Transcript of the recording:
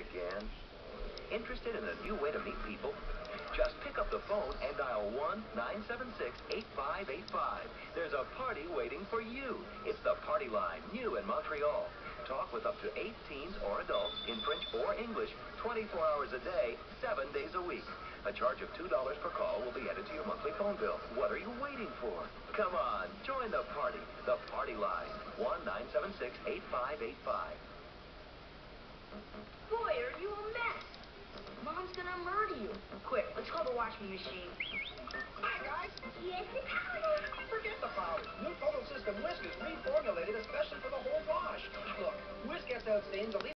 again. Interested in a new way to meet people? Just pick up the phone and dial 1-976-8585. There's a party waiting for you. It's the Party Line, new in Montreal. Talk with up to 8 teens or adults in French or English, 24 hours a day, 7 days a week. A charge of $2 per call will be added to your monthly phone bill. What are you waiting for? Come on, join the party. The Party Line, 1-976-8585. Boy, are you a mess. Mom's gonna murder you. Quick, let's call the washing machine. Hi, guys. Yes, the powder. Forget the powder. New Total System Whisk is reformulated especially for the whole wash. Look, Whisk gets out stains a